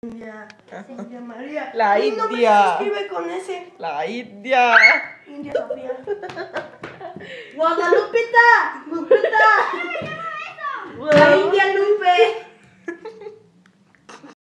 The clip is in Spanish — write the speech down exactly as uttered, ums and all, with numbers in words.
India. India María. La Mi nombre India. se escribe con ese. La India. India Sofía. Guadalupita. Lupita. La India